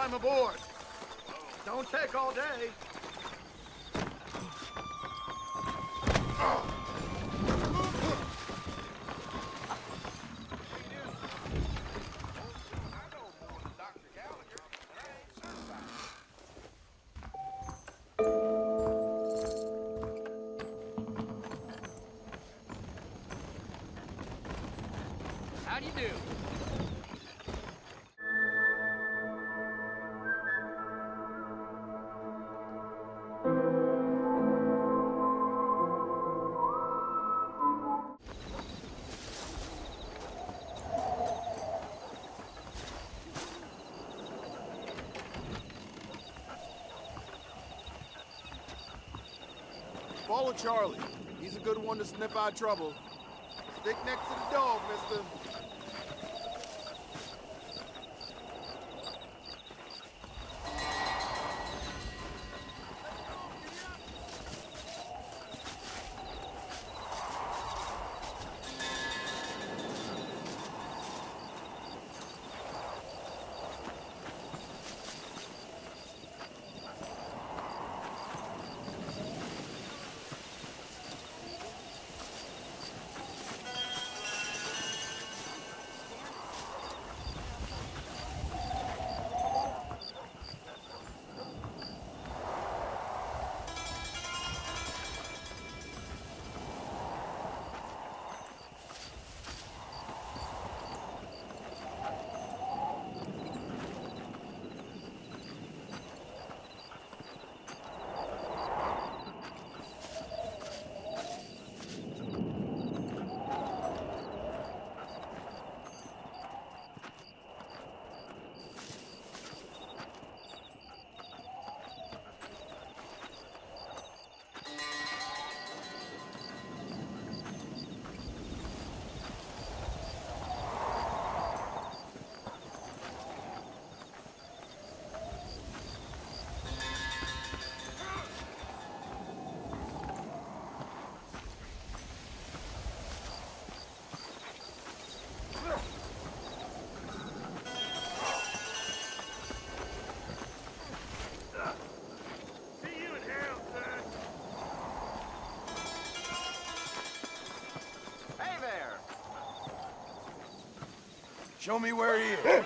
climb aboard. Don't take all day. How do you do? Follow Charlie. He's a good one to sniff out trouble. Stick next to the dog, mister. Show me where he is.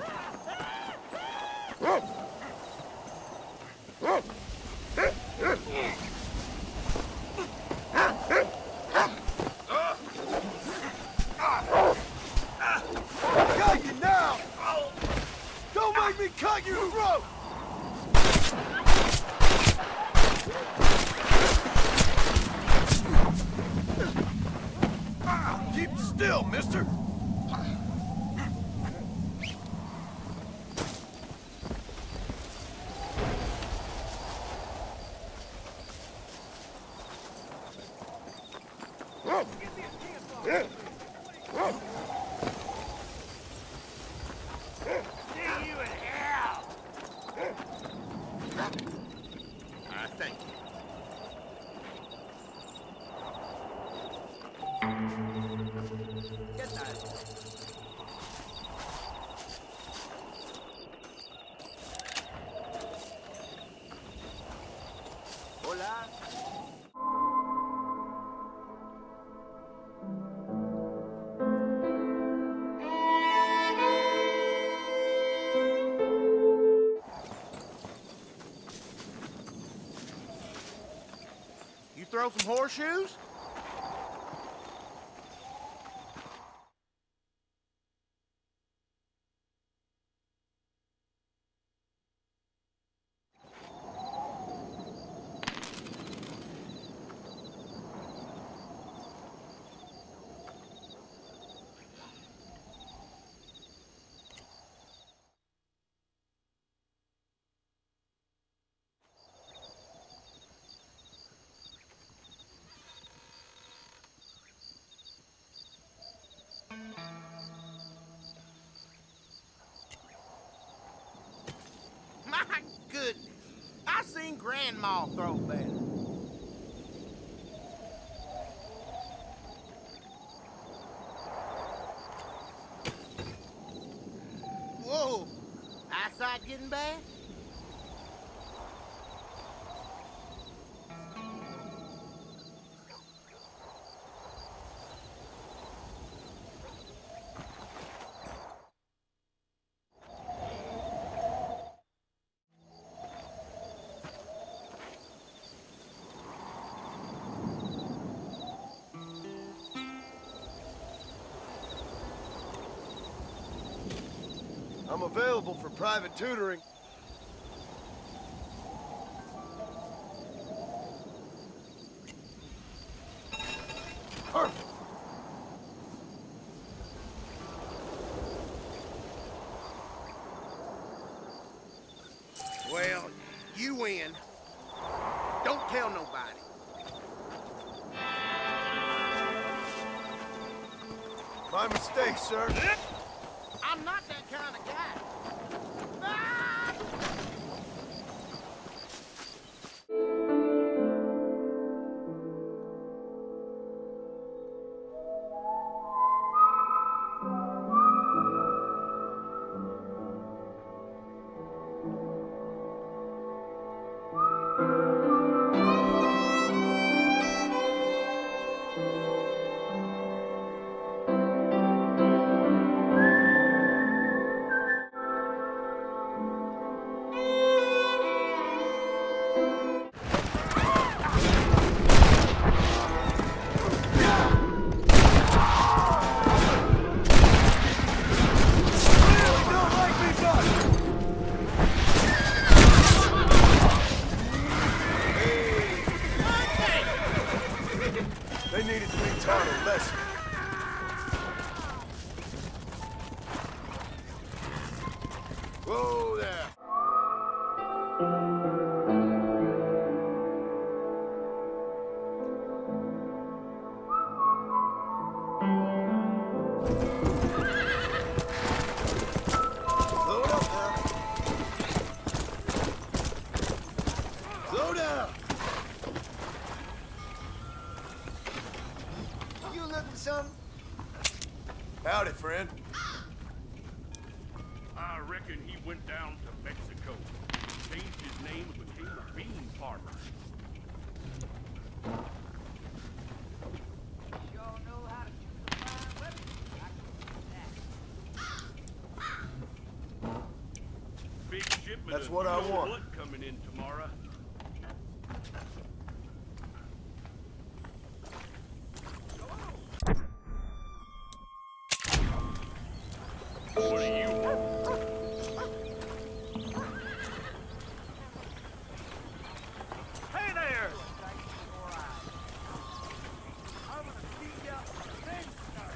Got you now! Don't make me cut your throat! Keep still, mister! Thank you. Get that. Hola. You throw some horseshoes? My goodness. I seen Grandma throw that. Whoa. That's fight getting bad? I'm available for private tutoring. Perfect. Well, you win. Don't tell nobody. My mistake, sir. I'm not that kind of guy. Ah! They needed to be taught a lesson. Whoa there. Slow it up now. Slow down. You looking something? Howdy, friend. I reckon he went down to Mexico, changed his name and became a bean farmer. Y'all know how to choose a fine weapon. I can see that. Big shipment That's of what I new want. blood coming in tomorrow. What are you? Hey there! I'm gonna beat you up then start.